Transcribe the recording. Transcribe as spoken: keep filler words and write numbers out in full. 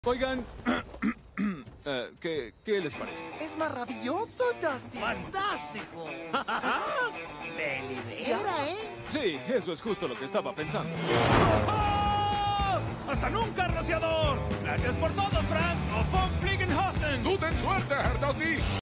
Oigan, eh, ¿qué, ¿qué les parece? Es maravilloso, Dusty. ¡Fantástico! ¡Te libera, eh! Sí, eso es justo lo que estaba pensando. ¡Oh! ¡Hasta nunca, rociador! Gracias por todo, Frank. ¡O von Fliegenhosen! ¡Tú ten suerte, Herr Dusty!